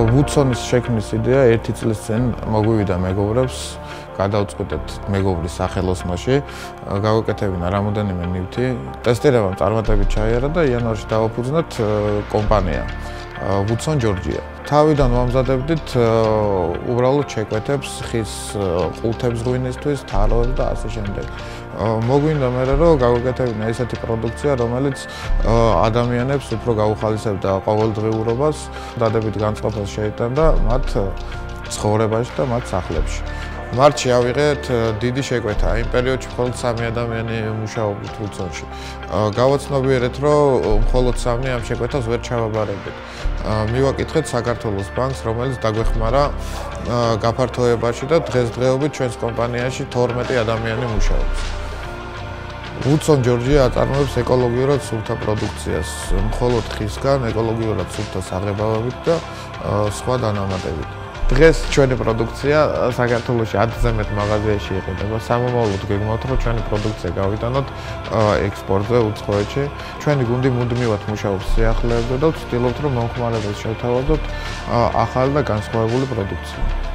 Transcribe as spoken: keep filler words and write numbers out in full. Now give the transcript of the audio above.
ვუცონის შექმნის იდეა ერთი წლის წინ მოგვივიდა მეგობრებს, გადავწყვეტეთ მეგობრის სახელოსნოში, გავაკეთებინა რამოდენიმე ნივთი, ტესტირებამ წარმატებით ჩაიარა და იანვარში დავაფუძნეთ კომპანია ვუცონ ჯორჯია. თავიდან ვამზადებდით უბრალოდ შეკვეთებს, ხის ყუთებს ღვინისთვის, თაროებს და ასე შემდეგ. მოგვინდა მე რომ გავაკეთებინა ესეთი პროდუქცია, რომელიც ადამიანებს უფრო გაუხალისებდა ყოველდღიურობას, დადებით განწყობას შეიტანდა მათ ცხოვრებაში და მათ სახლებში. მარტში ავიღეთ დიდი შეკვეთა. იმ პერიოდში მხოლოდ სამი ადამიანი მუშაობდით ვუცონში. გავაცნობიერეთ, რომ მხოლოდ სამი ამ შეკვეთას ვერ ჩავაბარებდით. მივაკითხეთ საქართველოს ბანკს, რომელიც დაგვეხმარა გაფართოებაში და დღესდღეობით ჩვენს კომპანიაში თორმეტი ადამიანი მუშაობს. ვუცონ ჯორჯია აწარმოებს ეკოლოგიურად სუფთა პროდუქციას, მხოლოდ ხისგან, ეკოლოგიურად სუფთა საღებავებით და სხვა დანამატებით. დღეს ჩვენი პროდუქცია საქართველოში ათზე მეტ მაღაზიაში იყიდება. სამომავლოდ გეგმავთ, რომ ჩვენი პროდუქცია გავიტანოთ ექსპორტზე უცხოეთში. ჩვენი გუნდი მუდმივად მუშაობს სიახლეებზე და ვცდილობთ, რომ მომხმარებელს შევთავაზოთ ახალი და განსხვავებული პროდუქცია.